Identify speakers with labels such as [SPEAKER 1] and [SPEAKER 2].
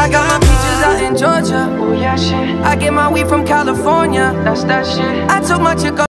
[SPEAKER 1] I got my peaches out in Georgia. Oh yeah, shit. I get my weed from California. That's that shit. I took my chick